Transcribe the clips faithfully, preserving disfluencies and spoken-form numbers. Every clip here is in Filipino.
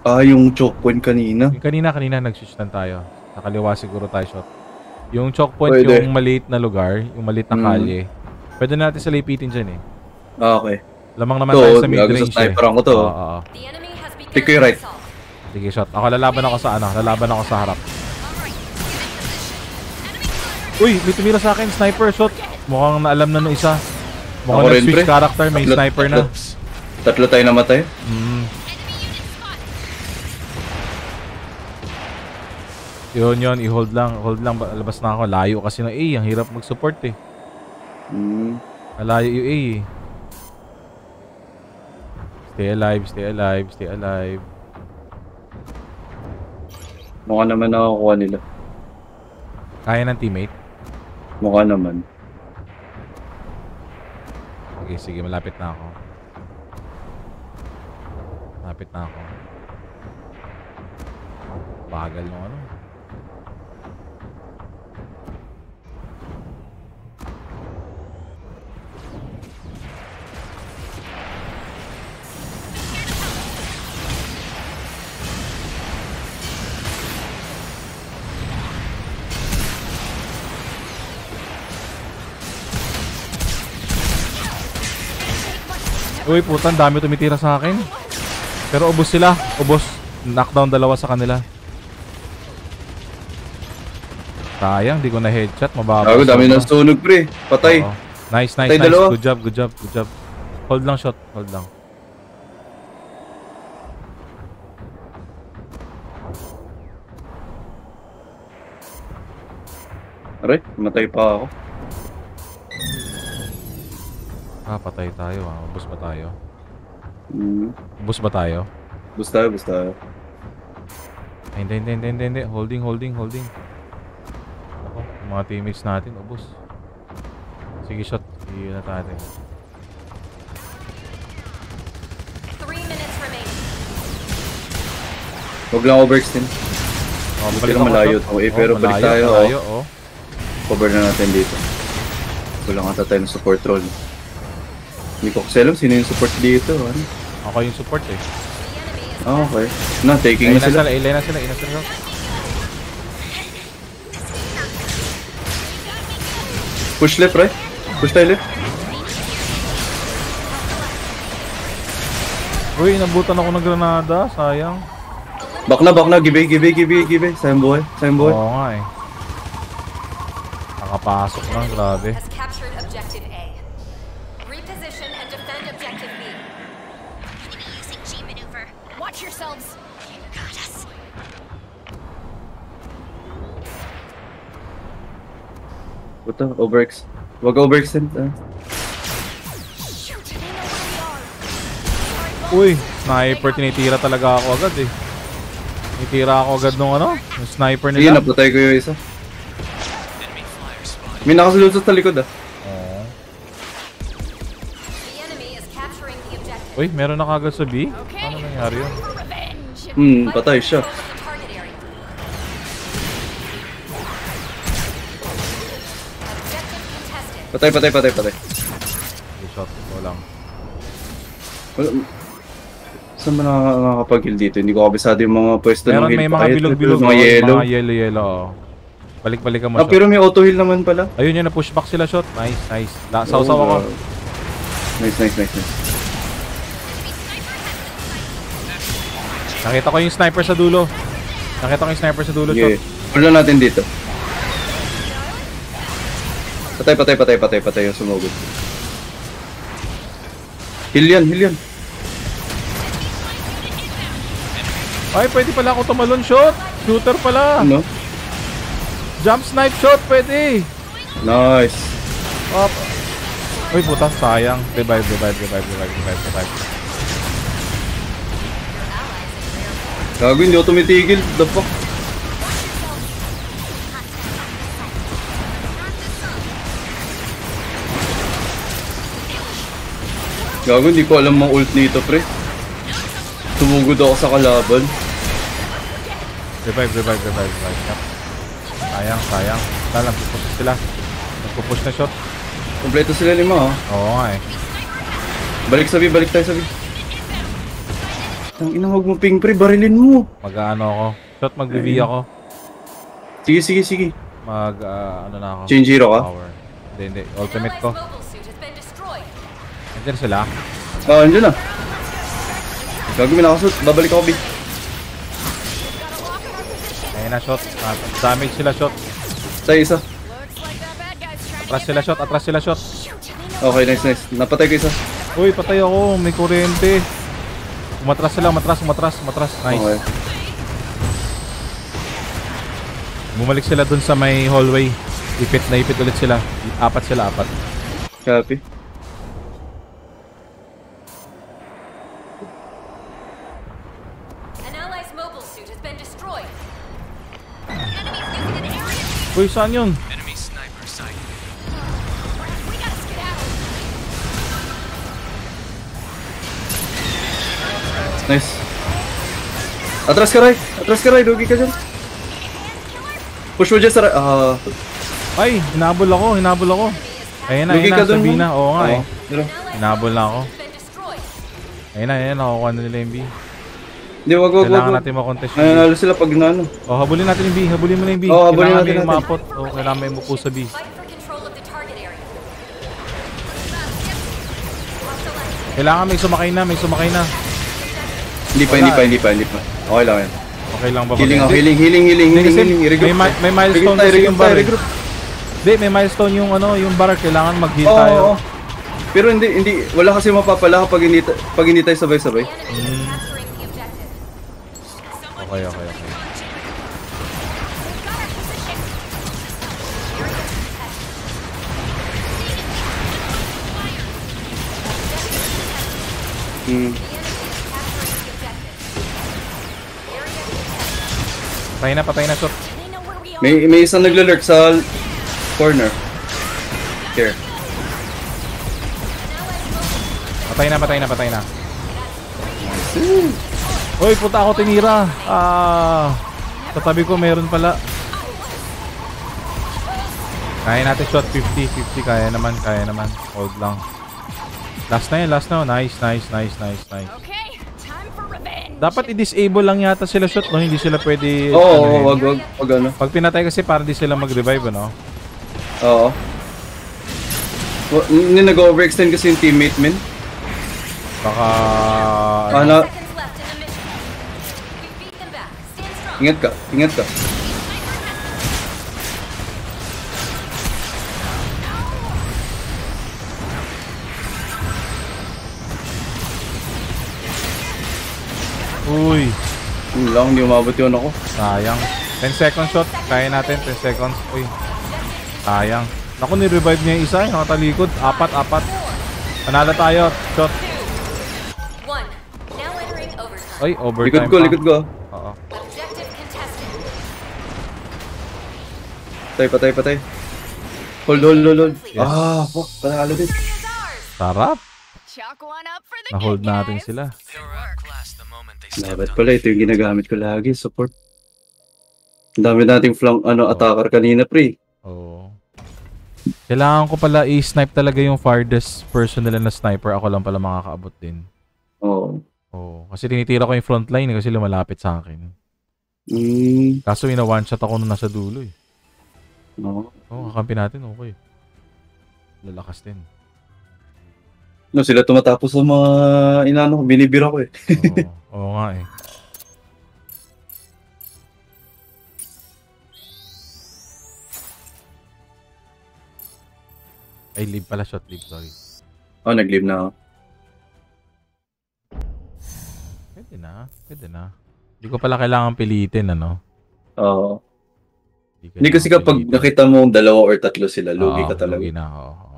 Ah, yung choke point kanina. Yung kanina, kanina nag-switch lang tayo. Nakaliwa siguro tayo shot. Yung choke point, Pwede. yung maliit na lugar, yung maliit na kalye. Mm. Pwede natin sa lipitin dyan eh. Okay. Lamang naman to, tayo sa mid-range eh. Sniper ako to. Oo, oo. Take ko yung right. Sige, shot. Ako lalaban ako sa ano, lalaban ako sa harap. Uy, may tumira sa akin, sniper shot. Mukhang naalam na nung isa. Mukhang nag-switch character, may tatlo, sniper na. Tatlo, tatlo tayo namatay. Mm. Yun yun, i-hold lang, hold lang, labas na ako. Layo kasi ng A, ang hirap mag-support eh. Mm. Layo yung A eh. Stay alive, stay alive, stay alive. Mukha naman nakakuha nila. Kaya ng teammate? Mukha naman. Okay, sige, malapit na ako. Malapit na ako. Bagal nung ano. Uy, putan, dami tumitira sa akin. Pero ubos sila, ubos. Knockdown dalawa sa kanila. Sayang, di ko na headshot, mababa. Gago, dami ng sunog pre. Patay. Oo. Nice, nice, Patay nice. Dalawa. Good job, good job, good job. Hold lang shot, hold lang. Aray, matay pa ako. Ah, patay tayo ah. Ubus ba tayo? Mm. Ubus ba tayo? Bus tayo, bus tayo. Ay, hindi, hindi, hindi, hindi, hindi. Holding, holding, holding. Ako, yung mga teammates natin, ubus. Sige, shot. Sige na natin. three minutes remaining. Huwag lang overextend. Oh, balik ako malayo to eh, pero oh, balik malayo, tayo. Malayo, oh. oh. Cover na natin dito. Wala nga tayo ng support role. Hindi ko kasi alam sino yung support dito. Ano? Ako yung support eh. Oh, okay. Na, taking Ilay na sila. Ilay na sila, ilay na sila. Push left, right? Push tayo left. Uy, nabutan ako ng granada. Sayang. Back na, back na. Give give give give Sayang buhay, sayang buhay. Oo nga eh. Nakapasok lang, grabe. Has captured objective A. Reposition and defend objective B. Enemy using G maneuver. Watch yourselves. Got us. What the? Overex. Wag overextend. Ah. Uy, sniper, tinitira talaga ako agad eh. Tinitira ako agad nung ano, yung sniper Sige, nila. napatay ko yung isa. May nakasalutot sa likod ah. Oh. Uy, meron na kagad sa B? Ano nangyari yun? Hmm, patay siya. Patay, patay, patay, patay. Okay, shot ko lang. Wala. Saan ba nakakapag-heal dito? Hindi ko kabisado yung mga pwesto ng meron, heal. may mga bilog-bilog. Mga yellow. Mga yellow-yellow. Balik-balikan mo ah, shot. Pero may auto heal naman pala. Ayun yun, na-push back sila shot. Nice, nice. Sausaw ako. Nice, nice, nice, nice. Nakita ko yung sniper sa dulo. Nakita ko yung sniper sa dulo Yeah. shot. Wala natin dito. Patay, patay, patay, patay, patay yung sumugod. Heal yan, heal yan. Ay, pwede pala ako tumalon shot. Shooter pala. Ano? Jump snipe shot, pwede. Nice. Up. Uy, puta, sayang. Revive, revive, revive, revive, revive, revive. Gago, hindi ako tumitigil. The fuck? Gago, hindi ko alam mga ult nito, pre. Tumugod ako sa kalaban. Revive, revive, revive, revive. Yep. Sayang, sayang. Wala, nagpupush sila. Nagpupush na shot. Kompleto sila lima, ha? Oo nga eh. Balik sa B, balik tayo sa B. Ang ina, huwag mo ping pre, barilin mo. Mag-ano ako. Shot, mag-B ako. Sige, sige, sige. Mag, ah, ano na ako. Change hero ka? Power. Hindi, hindi. Ultimate Allies' ko. mobile suit has been destroyed. Nandiyan sila. Oo, oh, andyan na. Gagawin na ako suit, babalik ako, B. Ayun na, shot. Ah, damage sila, shot. Sa isa. Looks like the bad guys trying to Atras sila, shot. Atras sila, shot. Okay, nice, nice. Napatay ko isa. Uy, patay ako. May kuryente. Umatras sila, umatras, umatras, umatras. Nice. Okay. Bumalik sila dun sa may hallway. Ipit na ipit ulit sila. Apat sila, apat. Copy. An ally's mobile suit has been destroyed. Enemies using an area. Uy, saan yun? Enemy sniper sight. We gotta skedaddle. Nice. Atras ka, Ray. Atras ka, Ray. Lugi ka dyan. Push mo dyan sa Ray. Ah. Ay, hinabol ako, hinabol ako. Ayun na, Lugi ayun ka na, dun, Sabina. no? Oo nga eh. Pero, Hinabol na ako. Has been destroyed. Ayun na, ayun na, nakukuha na nila yung B. Hindi, wag, wag, wag. Kailangan wag. natin makontest yung B. Nanalo sila pag na ano. Oh, habulin natin yung B, habulin mo na yung B. Oo, habulin Kailangan natin may natin. umapot. Oh, kailangan may mupo sa B. Fight for control of the target area. Kailangan may sumakay na, may sumakay na. Hindi pa, Wala hindi pa, eh. hindi pa, hindi pa. Okay lang yan. Okay lang ba? Healing ako, Hindi. healing, healing, healing, Hindi, healing, kasi healing. Regroup. may ma- may milestone Regroup tayo, kasi regroup yung tayo, bar eh. regroup. Hindi, may milestone yung ano, yung bar. Kailangan mag-heal Oo, tayo. oo. Pero hindi, hindi, wala kasi mapapala kapag hindi, ta- pag hindi tayo sabay-sabay. The enemy is capturing the objective. Okay, okay, okay. Got our position. Area contested. Hmm. The enemy is capturing the objective. Area contested. Patay na, patay na, shot. They know where we are. May, may isang naglalurk sa corner. Here. Patay na, patay na, patay na. Uy, puta ako tinira. Ah, sa tabi ko meron pala. Kaya natin shot fifty, fifty. Kaya naman, kaya naman. Hold lang. Last na yun, last na. Nice, nice, nice, nice, nice. Okay, time for revenge. Dapat i-disable lang yata sila shot, no? Hindi sila pwede... Oo, oo, ano eh. wag, wag, wag ano. Pag pinatay kasi para di sila mag-revive, ano? Oo. Wa- Hindi nag-overextend kasi yung teammate, min. Baka... Ano? Seconds left in the mission. We beat them back. Stand strong. Ingat ka, ingat ka. Uy, Yun lang, hindi umabot yun ako. sayang. ten seconds shot. Kaya natin, ten seconds. Uy, sayang. Naku, ni-revive niya yung isa. Yung nakatalikod. Apat, apat. Panalo tayo. Shot. One. Now entering overtime. Ay, overtime Likod ko, pa. likod ko. Objective Oo. contested. Patay, patay, patay. Hold, hold, hold, hold. Yes. Ah, fuck, panalo din. Victory is ours. Sarap. Chalk one up for the Na-hold good natin guys. sila. They were outclassed the moment they stepped Dapat on. pala, ito yung ginagamit ko lagi, support. Ang dami nating flank, ano, attacker kanina, pre. Oo. Kailangan ko pala i-snipe talaga yung farthest person nila na sniper. Ako lang pala makakaabot din. Oo. Oo. Kasi tinitira ko yung frontline eh, kasi lumalapit sa akin. Mm, Kaso ina one shot ako nung nasa dulo eh. oo. Oo, kakampi natin, okay. Lalakas din. No, sila tumatapos sa mga inano ko, binibira ko eh. Oo, oo nga eh. Ay, leave pala, shot leave, sorry. Oh, nag-leave na ako. Pwede na, pwede na. Hindi ko pala kailangan pilitin, ano? Oo. Hindi, Hindi kasi kailangan kapag pilitin. nakita mo dalawa or tatlo sila, lugi Oo, ka talaga. lugi na, oo. oo.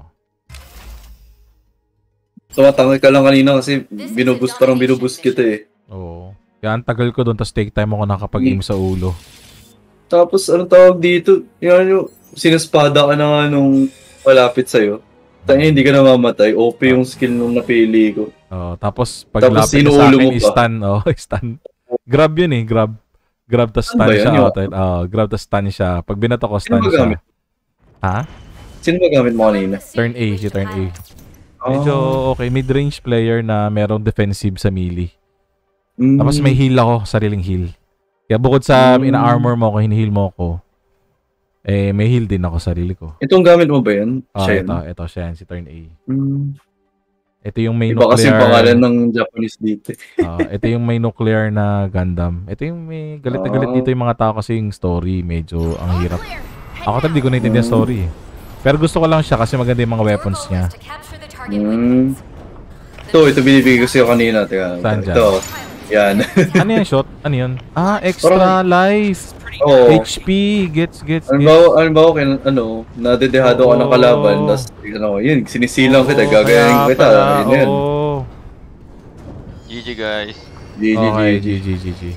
Tumatangay ka lang kanina kasi binubus, parang binubus kita eh. Oo. Kaya ang tagal ko doon, tapos take time ako nakapag-aim sa ulo. Tapos, anong tawag dito? Yan yung sinaspada ka na nga nung malapit sa'yo. Tayo hindi ka namamatay. O P yung skill nung napili ko. Oo, tapos pag Tapos lapit na sa sinuulo akin, mo pa. i-stun. Oo, stun. Grab yun eh, grab. Grab tas Ano stun ba yun? siya. Yung- Oo, Oo, grab tas stun siya. Pag binato ko, Sino stun ba siya. gamit? Ha? Sino ba gamit mo kanina? Turn A, si turn A. Oh. Medyo okay, mid-range player na merong defensive sa melee. Mm. Tapos may heal ako, sariling heal. Kaya bukod sa Mm. ina-armor mo ako, hini-heal mo ako, eh may heal din ako sarili ko. Itong gamit mo ba yan? Ah, Siya ito, yan? ito siya yan, si Turn A. Mm. Ito yung may Iba kasi nuclear. pangalan ng Japanese dito. Ah, ito yung may nuclear na Gundam. Ito yung may galit na galit Ah. dito yung mga tao kasi yung story medyo ang All hirap. clear. Head Ako talaga di ko down. naintindihan Mm. story. eh. Pero gusto ko lang siya kasi maganda yung mga Your weapons goal niya. is to capture the target Mm. weapons. Ito, ito binibigay ko sa'yo kanina. Teka, Saan dyan? ito. Yan. Ano yan shot? Ano yun? Ah, extra life. Oo. H P. Gets, gets, Ano gets. ba, ano ba, kin, ano, nadedehado ka ng kalaban, Oo. tapos, ano, yun, sinisilang kita, Oo, gagayahin kaya kita, pala, yun yan. oo. G G guys. G G, Okay, G G. G G, G G.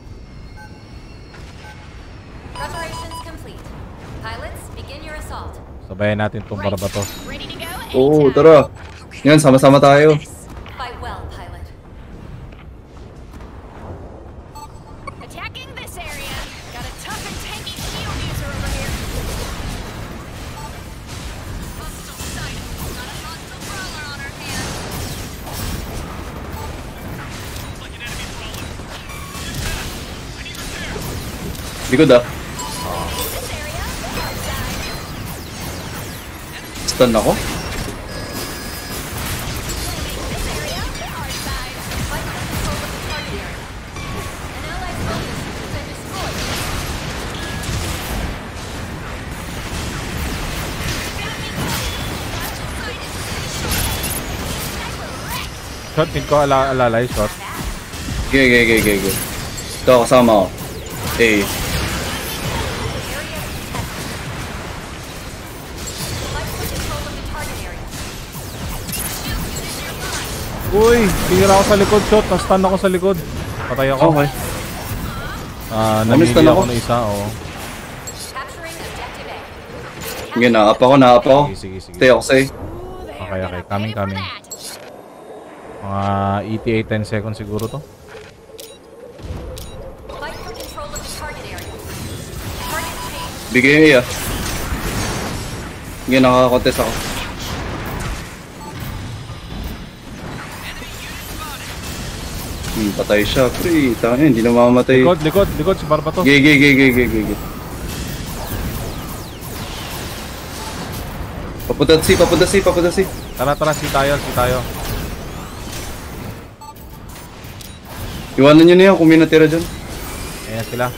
Preparations complete. Pilots, begin your assault. Sabayan natin itong Barbatos. Ready to go? Oo, tara. Yan, sama-sama tayo. Fight well, pilot. Attacking this area. Got a tough and tanky shield user over here. Hostile sight. Got a hostile brawler on our hands. Likod ah. This area. Outside. Stun ako. This area. Our side. Fight for control of the target area. An allied focus has been destroyed. Shot, pin ko, ala alalay, shot. Gige, gige, gige, gige. Ito, kasama ko. Eh, Fight for control of the target area. Uy, tingin ako sa likod, shot. Na-stun ako sa likod. Patay ako. okay. Ah, Ano, namili stun ako ako? ng isa, oh. Capturing objective A. Sige, naap ako, naap ako. Sige, sige, sige. Stay ako sa'yo. Okay, okay. Coming, coming. Mga E T A ten seconds siguro to. Fight for control of the target area. Target change. Bigay mo iya. Sige, nakaka-contest ako. Hmm, patay siya. Pre, tanga, hindi na mamamatay. Likod, likod, likod. Si Barbatos. Gige, gige, gige, gige. Papunta si, papunta si, papunta si. Tara, tara. Si tayo, si tayo. Iwanan nyo na yan kung may natira dyan. Ayan sila.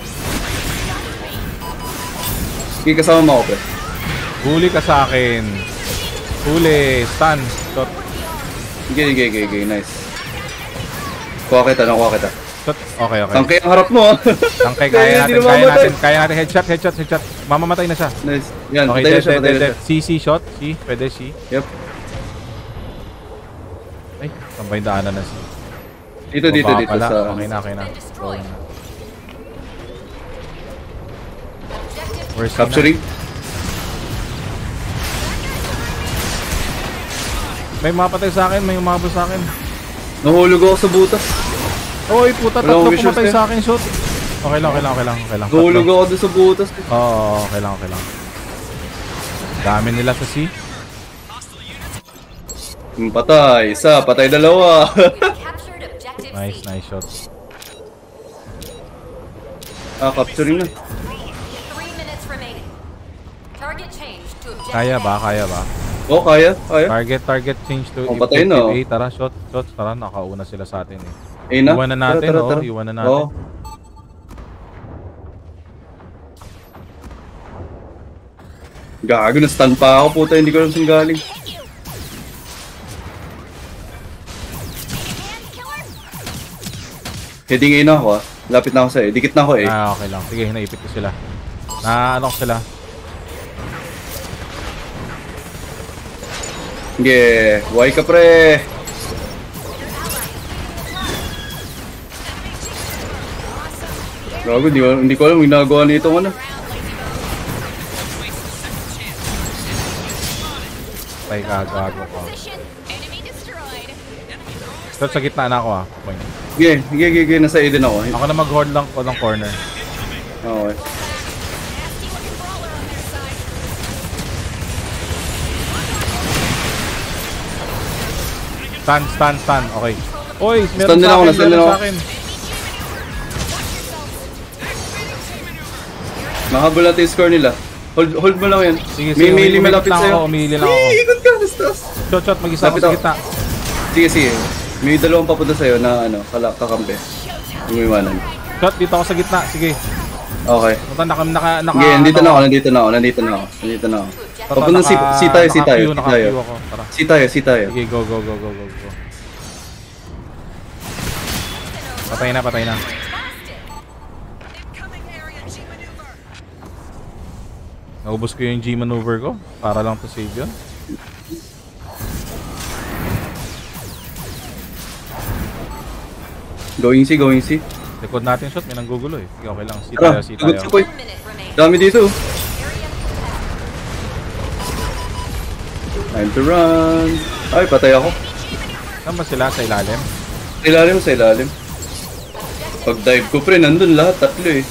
Sige, kasama mo ako, pre. Huli ka sa akin. Huli. Stun. Shot. Gige, gige, gige, nice. Kuha kita, nakuha kita. Shot. Okay, okay. Tangkay ang harap mo, ah. Tangkay, Kaya kaya hindi natin, na kaya mamatay. natin, kaya natin. Headshot, headshot, headshot. Mamamatay na siya. Nice. Yan, Okay, patay na dead, siya, dead, patay dead, na dead. siya. C C shot. C. Pwede C. Yep. Ay, sambay daanan na C. Dito, dito, Baba dito pala. sa... Okay na, okay na. Been destroyed. Objective Where's C Capturing. na? May mapatay sa akin, may umabot sa akin. Nahulog ako sa butas. Oy, puta, Wala tatlo akong visuals pumatay eh. sa akin, shoot. Okay lang, okay lang, okay lang, okay lang. Nahulog Tatlo. ako doon sa butas. Oo, oo, okay lang, okay lang. Dami nila sa C. Hmm, patay. Isa, patay dalawa. captured objective Nice, C. nice shots. ah, capturing na. Three minutes remaining. Target change to objective Kaya A. ba, kaya ba? Oh, kaya, kaya. Target, target change to Oh, patay na, oh. A. Tara, shot, shots. Tara, nakauna sila sa atin eh. Eh na. Iwan na natin, Tara, tara, oh. tara. Iwan na natin. Oo. Gago, na-stun pa ako. Puta, hindi ko alam saan galing. Heading A na ako, ah. Lapit na ako sa'yo. Dikit na ako, eh. Ah, okay lang. Sige, naipit ko sila. Na ano ko sila. Sige, buhay ka, pre. Gago, hindi, ko- hindi ko alam. Ginagawa nito ano. Tay kagago ko. Position. Enemy destroyed. Shot sa gitna na ako ah. Point. Sige, sige, sige, sige. Nasa A din ako. Ako na mag-horde lang ko ng corner. Okay. Nasty looking brawler on their side. Stun, stun, stun. Okay. Oy, meron Stun din sa ako, akin, stun din meron ako. sa akin. Makahabol natin yung score nila. Hold, hold mo lang yan. Sige, May sige, melee malapit lang sa'yo. ako, umili lang ako. Eh, ikot ka, bastos. Shot, shot, mag-isa ako Lapit sa ako. gitna. Sige, sige. May dalawang papunta sa'yo na ano, kala, kakampi. Umiwanan. Shot, dito ako sa gitna, sige. Okay. Naka, naka, naka, naka, Sige, nandito na ako, nandito na ako, nandito na ako. Nandito na ako. Papunta si, si tayo, si tayo, si tayo. Ako. Tara. Si tayo, si tayo. Sige, go, go, go, go, go, go. Patay na, patay na. Naubos ko yung G maneuver ko para lang to save yun. Going si, going si. Likod natin shot, may nanggugulo eh. Sige, okay lang. Si Tara, tayo, si sagot tayo. sa point. Dami dito. Time to run. Ay, patay ako. Saan ba sila? Sa ilalim? Sa ilalim, sa ilalim. Pag dive ko pre, nandun lahat, tatlo eh.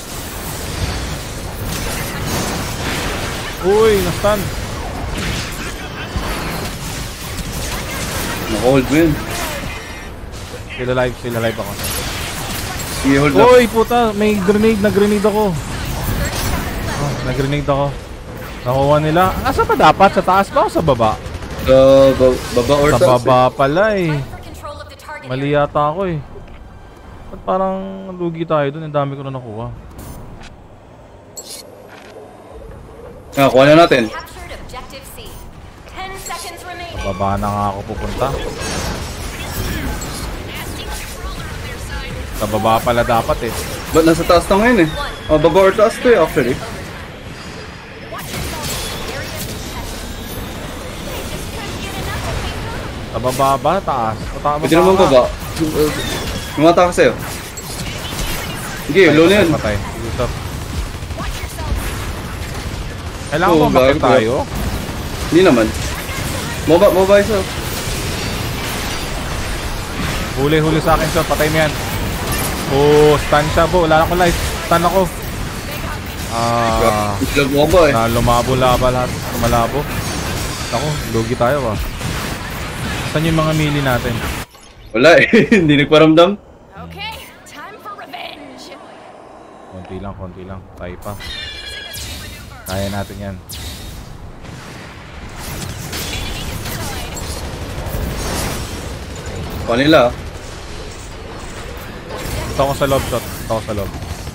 Uy, na-stun. Naka-hold mo yun. Still alive, still alive ako. Sige, hold up. Uy, puta, may grenade, nag-grenade ako. Oh, nag-grenade ako. Nakuha nila. Asa pa dapat? Sa taas ba o sa baba? Sa ba baba or Sa taas baba pala eh. For control of the target Mali yata ako eh. Ba't parang lugi tayo dun? Ang dami ko na nakuha. eh. Ah, kuha na natin. captured objective C. Ten seconds remaining. Sa baba na nga ako pupunta. Sa baba pala dapat eh. Ba't nasa taas na ngayon eh? Ah, baba or taas to eh, actually. Sa baba ba? Taas? O ta- Pwede naman baba. Lumata ka sa'yo. Sige, low na yun. Patay. Sige, stop. Kailangan Oo, ba makit gago. tayo? Hindi naman. Moba, moba isa. Huli, huli sa akin, shot. Patay mo yan. Oh, stun siya, bo. Wala na akong life. Stun ako. Ah, Islag mo ba eh? na lumabo-laba lahat. Lumalabo. Ako, lugi tayo ah. Saan yung mga melee natin? Wala eh. Hindi nagparamdam. Okay, time for revenge. Konti lang, konti lang. Tayo pa. Kaya natin yan. Kuha nila. Ito ako sa loob, shot. Ito ako sa loob.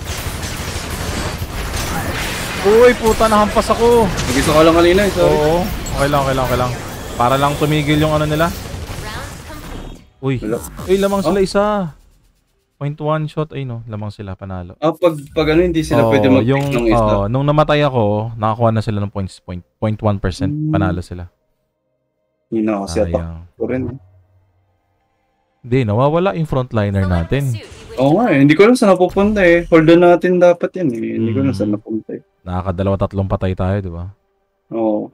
Uy, puta, nahampas ako. Nag-isa ka lang kanina eh, sorry. Oo, okay lang, okay lang, okay lang. Para lang tumigil yung ano nila. Round complete. Uy, Wala. uy, lamang sila Oh. isa. Point one shot, ay no, lamang sila, panalo. Ah, pag, pag ano, hindi sila Oo, pwede mag-pick yung, ng isa. oo, nung namatay ako, nakakuha na sila ng points, point, point one percent, Hmm. panalo sila. Hindi na kasi attack Sayang. ko rin. Hindi, nawawala yung frontliner natin. Oo nga eh, hindi ko alam saan napupunta eh. Hold on natin dapat yan eh. Hindi ko alam Hmm. saan napunta eh. Nakakadalawa tatlong patay tayo, di ba? Oo.